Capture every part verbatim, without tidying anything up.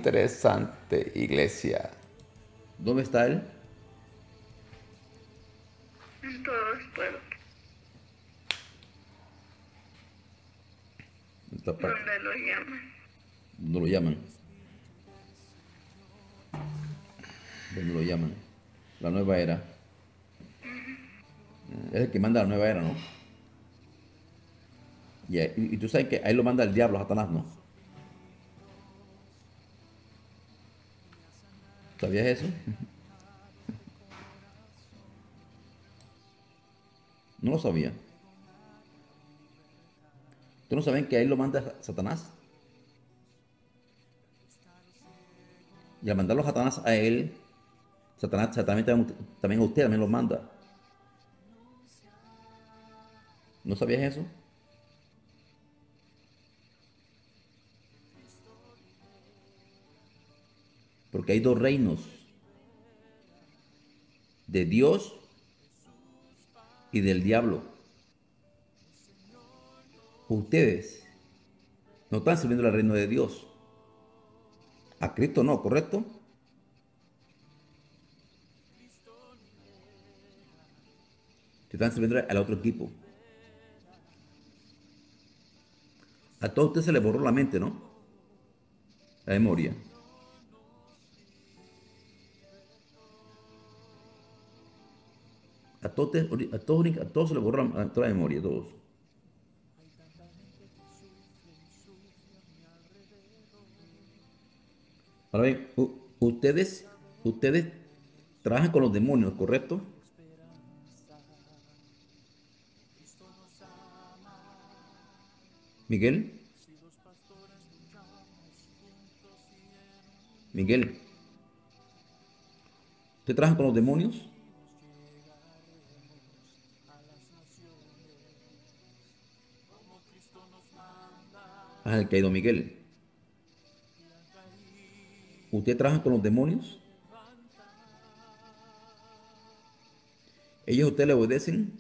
interesante, iglesia. ¿Dónde está él? En todas partes. En esta parte. Donde lo llaman. ¿Dónde lo llaman? ¿Dónde lo llaman? La nueva era. Es el que manda la nueva era, ¿no? Y, y, y tú sabes que ahí lo manda el diablo, Satanás, ¿no? ¿Sabías eso? No lo sabía. ¿Tú no sabes que ahí lo manda Satanás? Y al mandarlo Satanás a él, Satanás, Satanás también, también a usted también lo manda. ¿No sabías eso? Porque hay dos reinos, de Dios y del diablo. Ustedes no están sirviendo al reino de Dios. A Cristo no, ¿correcto? Que están sirviendo al otro equipo. A todos ustedes se les borró la mente, ¿no? La memoria. A todos, a todos, a todos se les borró la, toda la memoria, a todos. Ahora bien, u- ustedes, ustedes trabajan con los demonios, ¿correcto? Miguel, Miguel, ¿usted trabaja con los demonios? Ah, el caído Miguel. ¿Usted trabaja con los demonios? ¿Ellos a usted le obedecen?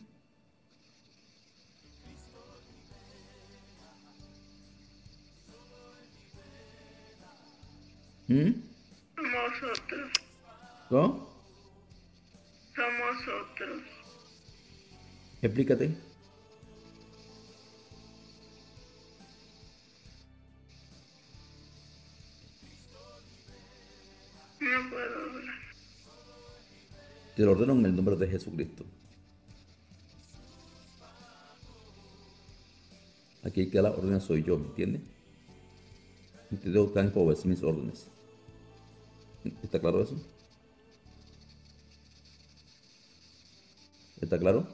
¿Mm? Somos otros. ¿Cómo? Somos otros. Explícate. No puedo hablar. Te lo ordeno en el nombre de Jesucristo. Aquí el que da la orden soy yo, ¿me entiende? Ustedes están para obedecer mis órdenes. ¿Está claro eso? ¿Está claro?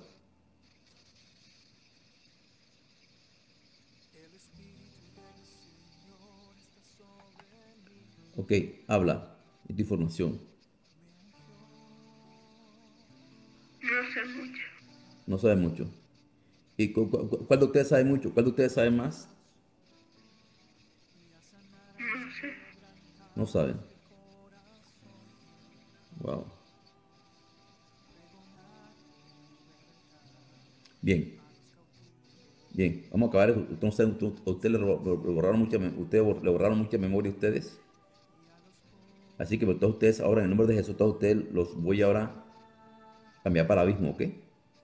Ok, habla. Es tu información. No sé mucho. No sabe mucho. ¿Y cu- cu- cu- cuál de ustedes sabe mucho? ¿Cuál de ustedes sabe más? No sé. No saben. Wow. Bien, bien. Vamos a acabar eso. Entonces, a usted le, ro- le borraron mucha, mem- ustedes bor- le borraron mucha memoria a ustedes. Así que pues, todos ustedes ahora, en el nombre de Jesús, todos ustedes los voy ahora a cambiar para abismo, ¿ok?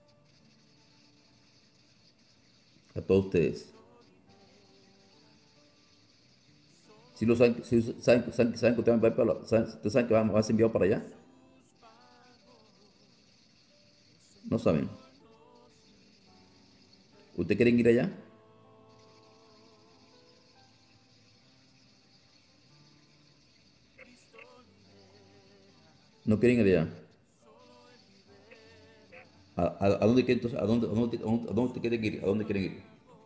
A todos ustedes. Si lo saben, si saben, saben, saben que ustedes van para la- saben- ustedes saben que van, van a ser enviados para allá. No saben. ¿Ustedes quieren ir allá? No quieren ir allá. ¿A, a- a dónde quieren entonces? ¿A dónde, a dónde, a dónde, a dónde quieren ir? ¿A dónde quieren ir?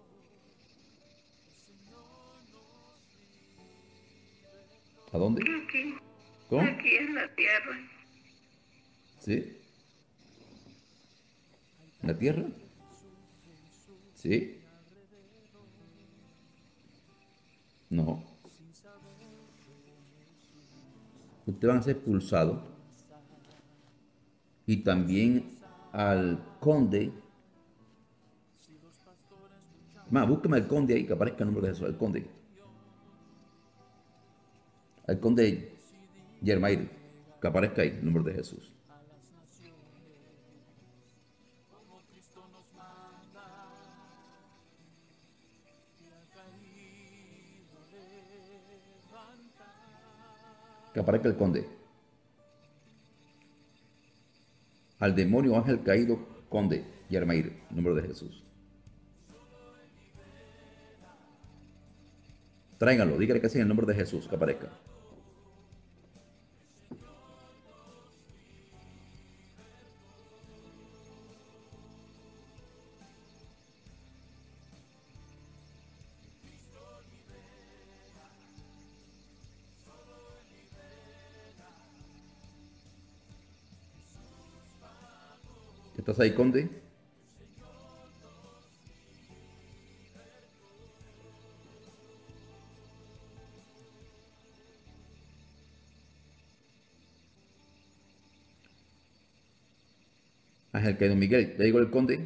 ¿A dónde? Aquí. ¿Cómo? Aquí en la tierra. ¿Sí? ¿En la tierra? ¿Sí? No. Ustedes van a ser expulsados. Y también al conde. Más, búsqueme al conde ahí, que aparezca el nombre de Jesús, el conde. al conde Yermair, que aparezca ahí, en el nombre de Jesús. Que aparezca el conde. Al demonio ángel caído, conde Yermair, en el nombre de Jesús. Tráiganlo, dígale que sí en el nombre de Jesús, que aparezca. ¿Estás ahí, conde? Ángel caído Miguel, ¿ya llegó el conde?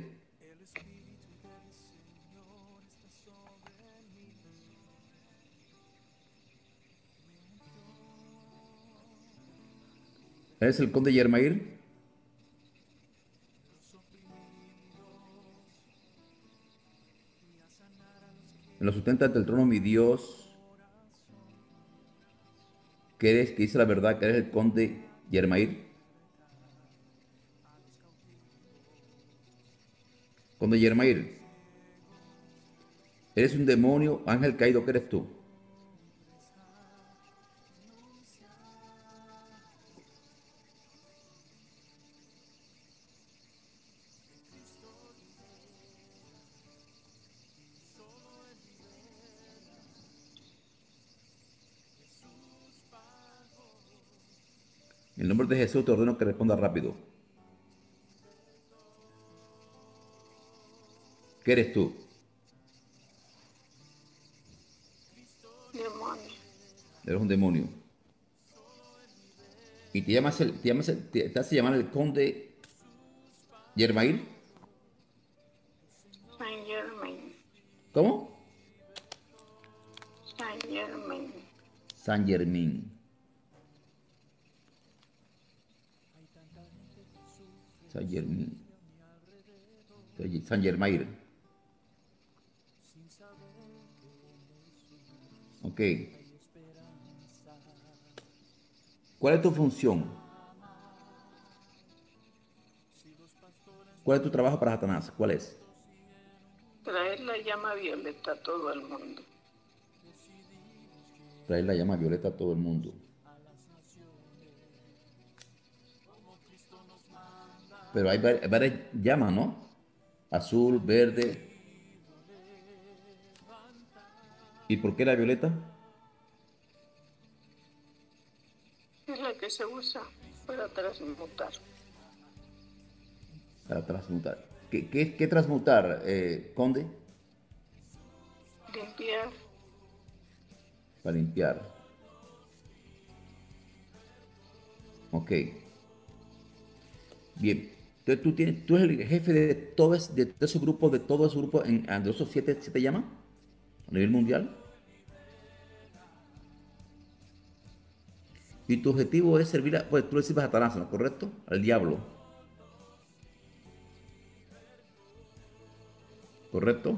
¿Eres el conde Yermair? En lo sustenta ante el trono mi Dios, que eres, que dice la verdad, que eres el conde Yermair. Conde Yermair, eres un demonio, ángel caído, ¿qué eres tú? En el nombre de Jesús te ordeno que responda rápido. ¿Qué eres tú? Demonio. Eres un demonio. Y te llamas el, te llamas el- te, te hace llamar el conde Yermair. Saint Germain. ¿Cómo? Saint Germain. San Germín. San Germín. San Germair. Ok. ¿Cuál es tu función? ¿Cuál es tu trabajo para Satanás? ¿Cuál es? Traer la llama violeta a todo el mundo. Traer la llama violeta a todo el mundo. Pero hay var- varias llamas, ¿no? Azul, verde. ¿Y por qué la violeta? Es la que se usa para transmutar. Para transmutar. ¿Qué, qué, qué transmutar, eh, conde? Limpiar. Para limpiar. Ok. Bien. Entonces tú, tienes, tú eres el jefe de todo, ese- de todo ese grupo, de todo ese grupo, en, de esos siete, ¿se te llama? A nivel mundial. Y tu objetivo es servir a, pues tú le sirves a Satanás, ¿no? ¿Correcto? Al diablo. ¿Correcto?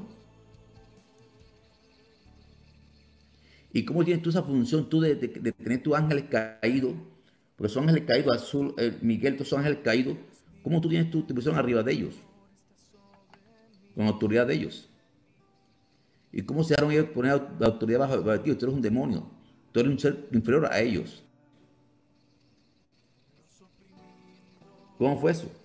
¿Y cómo tienes tú esa función tú de, de- de tener tus ángeles caídos? Porque son ángeles caídos, Azul, eh, Miguel, todos son ángeles caídos. ¿Cómo tú tienes tu, tu posición arriba de ellos? Con autoridad de ellos. ¿Y cómo se dejaron ellos poner la autoridad bajo, bajo ti? Tú eres un demonio. Tú eres un ser inferior a ellos. ¿Cómo fue eso?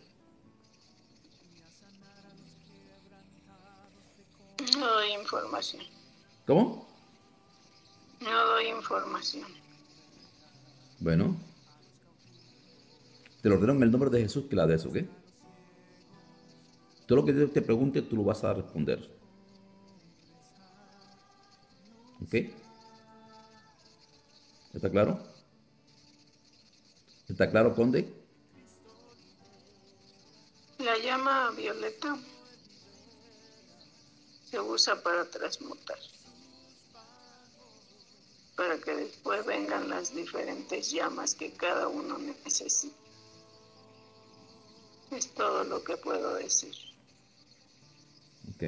No doy información. ¿Cómo? No doy información. Bueno, te lo ordeno en el nombre de Jesús que la des, ¿ok? Todo lo que Dios te pregunte, tú lo vas a responder. ¿Ok? ¿Está claro? ¿Está claro, conde? La llama violeta se usa para transmutar. para que después vengan las diferentes llamas que cada uno necesita. Es todo lo que puedo decir. Ok.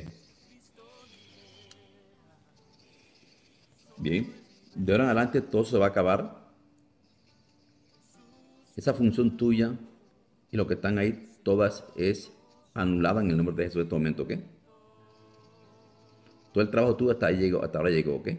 Bien. De ahora en adelante todo se va a acabar. Esa función tuya y lo que están ahí, todas es anulada en el nombre de Jesús en este momento, ¿ok? Todo el trabajo tuyo hasta ahí llegó, hasta ahora llegó, ¿ok?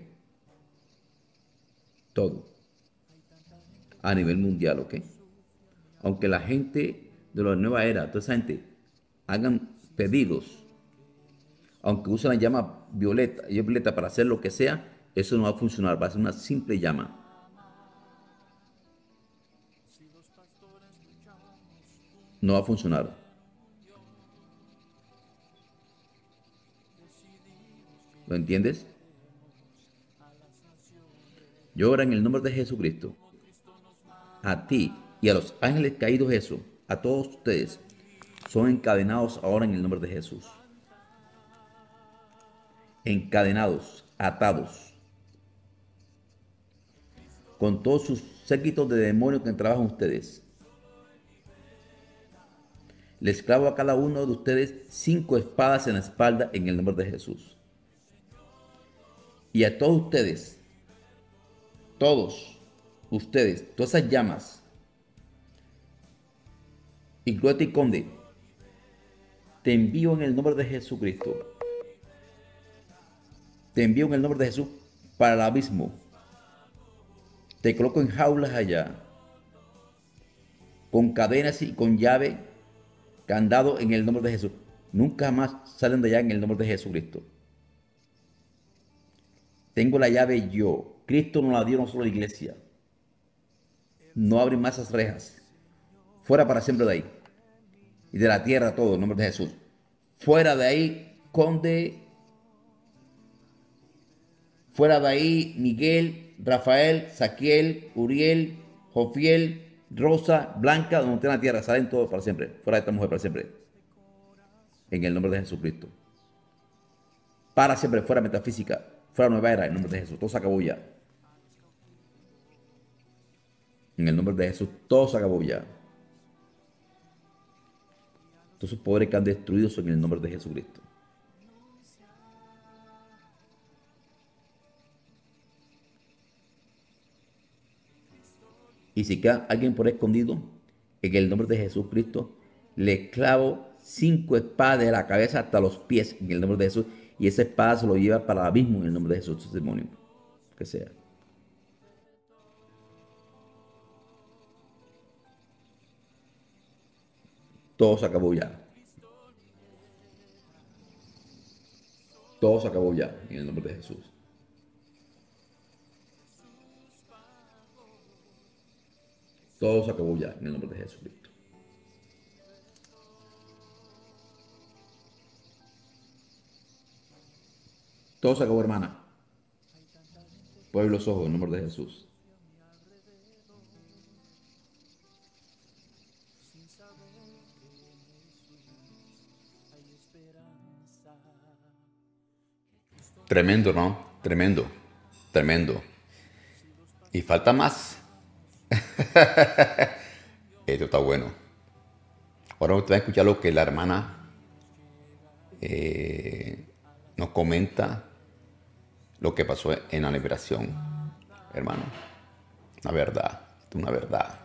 Todo. A nivel mundial, ¿ok? Aunque la gente de la nueva era, toda esa gente, hagan pedidos, aunque usen la llama violeta, y violeta para hacer lo que sea, eso no va a funcionar, va a ser una simple llama. No va a funcionar. ¿Lo entiendes? Yo ahora en el nombre de Jesucristo, a ti y a los ángeles caídos Jesús, a todos ustedes, son encadenados ahora en el nombre de Jesús. Encadenados, atados, con todos sus séquitos de demonios que trabajan ustedes. Les clavo a cada uno de ustedes cinco espadas en la espalda en el nombre de Jesús. Y a todos ustedes, todos ustedes, todas esas llamas, incluido y conde, te envío en el nombre de Jesucristo. Te envío en el nombre de Jesús para el abismo. Te coloco en jaulas allá, con cadenas y con llave, candado en el nombre de Jesús. Nunca más salen de allá en el nombre de Jesucristo. Tengo la llave yo. Cristo nos la dio no solo a la iglesia. No abren más esas rejas. Fuera para siempre de ahí. Y de la tierra todo, en nombre de Jesús. Fuera de ahí, conde. Fuera de ahí, Miguel, Rafael, Saquiel, Uriel, Jofiel, Rosa, Blanca, donde estén en la tierra. Salen todos para siempre. Fuera de esta mujer para siempre. En el nombre de Jesucristo. Para siempre, fuera metafísica. Fuera nueva era, en el nombre de Jesús. Todo se acabó ya. En el nombre de Jesús, todo se acabó ya. Todos esos poderes que han destruido son en el nombre de Jesucristo. Y si queda alguien por escondido, en el nombre de Jesucristo, le clavo cinco espadas de la cabeza hasta los pies en el nombre de Jesús. Y esa espada se lo lleva para el abismo en el nombre de Jesús, ese demonio. Que sea. Todo se acabó ya. Todo se acabó ya en el nombre de Jesús. Todo se acabó ya en el nombre de Jesucristo. Todo se acabó, hermana. Puedo los ojos en el nombre de Jesús. Tremendo, ¿no? Tremendo. Tremendo. Y falta más. Esto está bueno. Ahora usted va a escuchar lo que la hermana eh, nos comenta, lo que pasó en la liberación, hermano. Una verdad, una verdad.